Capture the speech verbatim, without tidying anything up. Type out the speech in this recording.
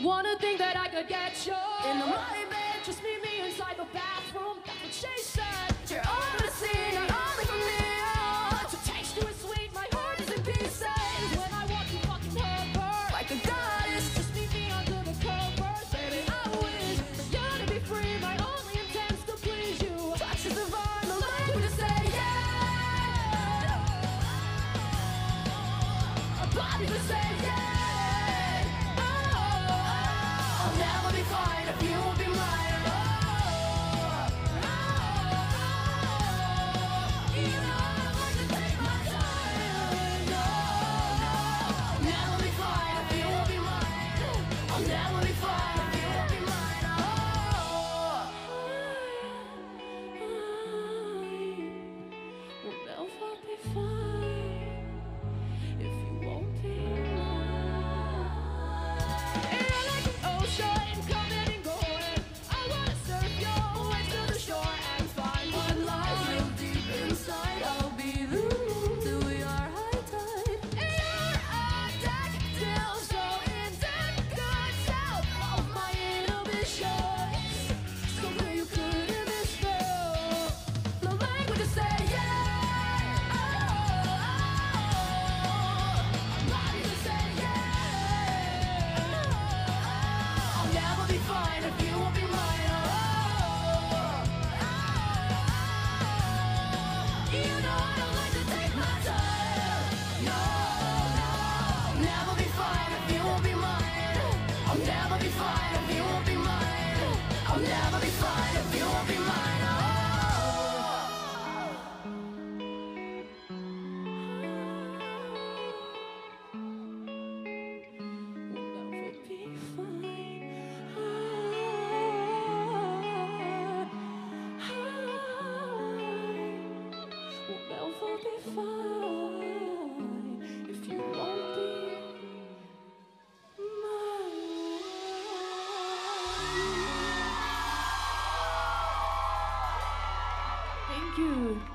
Wanna think that I could get you in the money bed, just meet me inside the bathroom. That's what she said. You're all to see, not only for me. Oh, to taste you is sweet, my heart is in pieces. When I want you fucking hover like a goddess, just meet me under the covers. Baby, I wish for you to be free. My only intent's to please you. Touch is divine, the language to say yeah. A body to say yeah. Thank you.